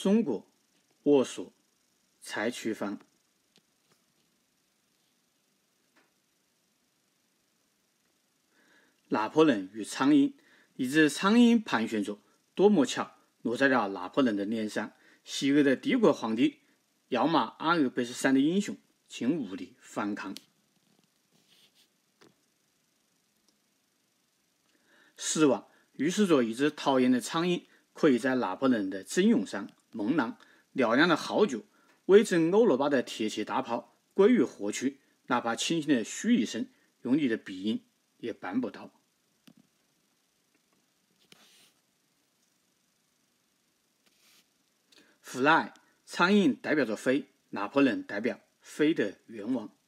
中国我所蔡曲芳。拿破仑与苍蝇，一只苍蝇盘旋着，多么巧，落在了拿破仑的脸上。昔日的帝国皇帝，要么阿尔卑斯山的英雄，竟无力反抗。失望预示着一只讨厌的苍蝇可以在拿破仑的阵容上梦浪，嘹亮的号角，威震欧罗巴的铁骑大炮归于何处？哪怕轻轻的嘘一声，用你的鼻音也办不到。fly 苍蝇代表着飞，拿破仑代表飞的愿望。